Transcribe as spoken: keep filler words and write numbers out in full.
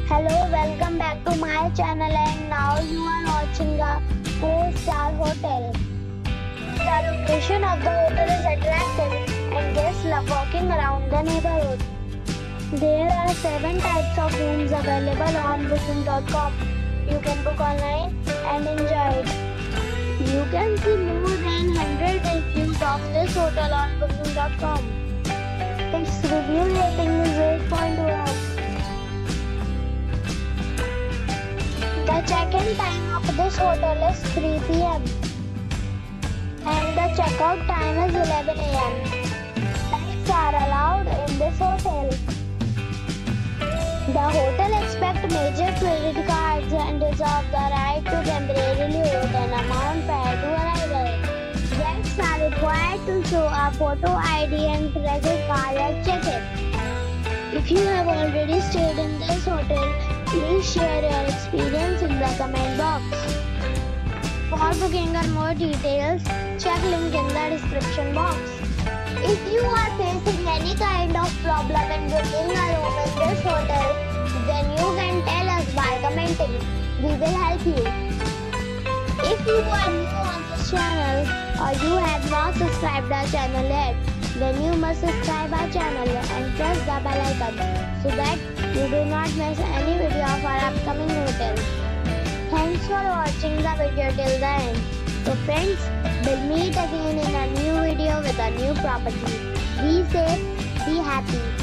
Hello, welcome back to my channel, and now you are watching a four-star hotel. The location of the hotel is attractive and guests love walking around the neighborhood. There are seven types of rooms available on booking dot com. You can book online and enjoy it. You can see more than one hundred reviews of this hotel on booking dot com. Its review rating is eight point one. The check-in time of this hotel is three p m and the check-out time is eleven a m Pets are allowed in this hotel. The hotel accepts major credit cards and reserves the right to temporarily hold an amount prior to arrival. Guests are required to show a photo I D and credit card at check-in. If you have already stayed in this hotel, please share your experience in the comment box. For booking or more details, check link in the description box. If you are facing any kind of problem in booking a room in this hotel, then you can tell us by commenting. We will help you. If you are new on this channel or you have not subscribed our channel yet, then you must subscribe our channel and press the bell icon so that you do not miss any video of our upcoming hotel. Thanks for watching the video till the end. So friends, we'll meet again in a new video with a new property. Be safe, be happy.